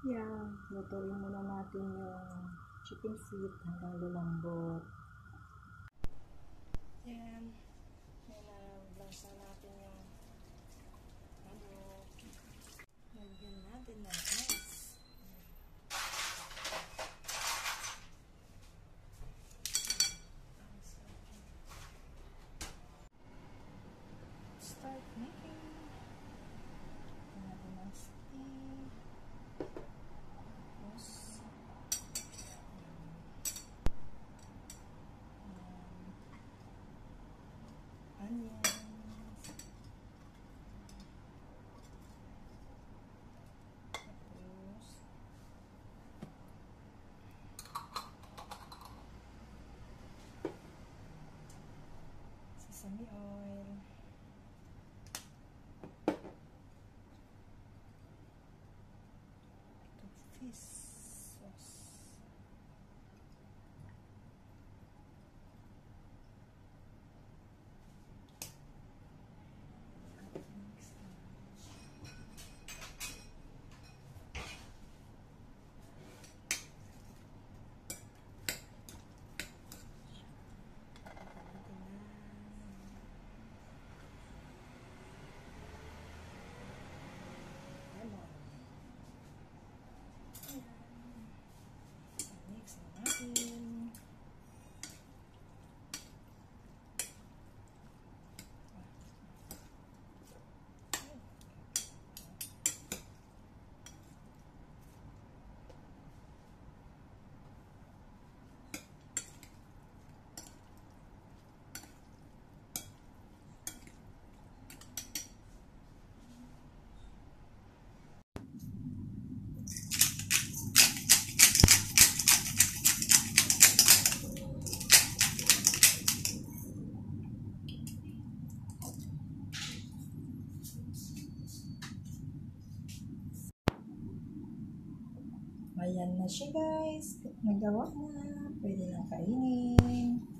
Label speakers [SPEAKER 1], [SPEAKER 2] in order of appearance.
[SPEAKER 1] Yan, lutuin muna natin yung chicken feet hanggang lumambot. Yan. Nalagsa natin yung manok. Lagyan natin ng ice. Start making. Lagyan natin ng steam. Tapos onions. Tapos sesame oil. Ito fish sauce. Mix natin. Ayan na siya guys. Nagawa na. Pwede na kainin.